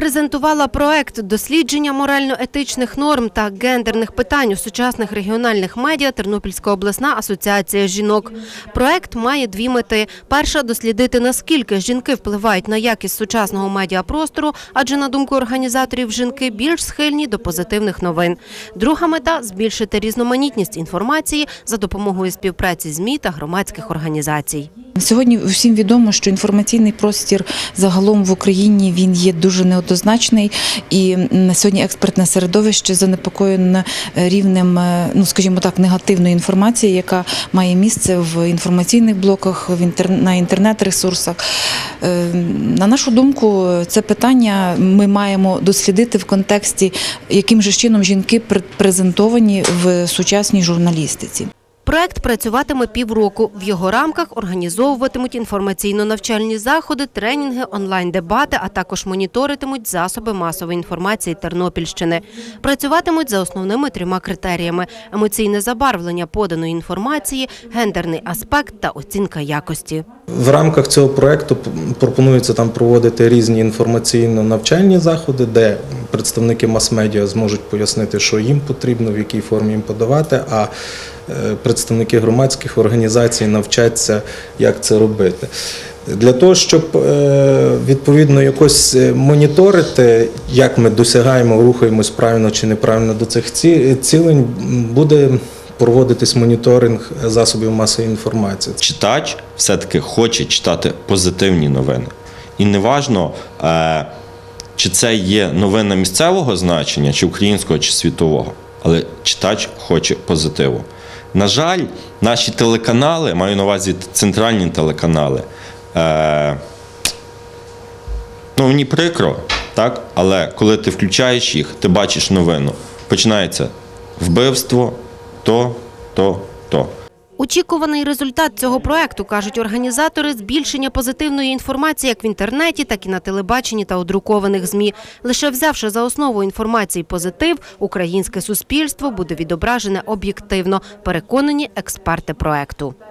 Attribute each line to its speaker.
Speaker 1: презентувала проект дослідження морально-етичних норм та гендерних питань у сучасних регіональних медіа Тернопільська обласна асоціація жінок. Проект має дві мети. Перша – дослідити, наскільки жінки впливають на якість сучасного медіапростору, адже, на думку організаторів, жінки більш схильні до позитивних новин. Друга мета – збільшити різноманітність інформації за допомогою співпраці ЗМІ та громадських організацій.
Speaker 2: Сьогодні всім відомо, що інформаційний простір загалом в Україні він є дуже неоднозначний, і на сьогодні експертне середовище занепокоєне рівнем, скажімо так, негативної інформації, яка має місце в інформаційних блоках, на інтернет-ресурсах. На нашу думку, це питання ми маємо дослідити в контексті, яким же чином жінки презентовані в сучасній журналістиці.
Speaker 1: Проект працюватиме півроку. В його рамках організовуватимуть інформаційно-навчальні заходи, тренінги, онлайн-дебати, а також моніторитимуть засоби масової інформації Тернопільщини. Працюватимуть за основними трьома критеріями – емоційне забарвлення поданої інформації, гендерний аспект та оцінка якості.
Speaker 3: В рамках цього проекту пропонується там проводити різні інформаційно-навчальні заходи, де представники мас-медіа зможуть пояснити, що їм потрібно, в якій формі їм подавати, а представники громадських організацій навчаться, як це робити. Для того, щоб відповідно якось моніторити, як ми досягаємо, рухаємось правильно чи неправильно до цих цілей, буде проводитись моніторинг засобів масової інформації.
Speaker 4: Читач все-таки хоче читати позитивні новини. І неважно, чи це є новина місцевого значення, чи українського, чи світового, але читач хоче позитиву. На жаль, наші телеканали, маю на увазі центральні телеканали, мені прикро, так? Але коли ти включаєш їх, ти бачиш новину. Починається вбивство, то.
Speaker 1: Очікуваний результат цього проекту, кажуть організатори, збільшення позитивної інформації як в інтернеті, так і на телебаченні та у друкованих ЗМІ. Лише взявши за основу інформації позитив, українське суспільство буде відображене об'єктивно, переконані експерти проекту.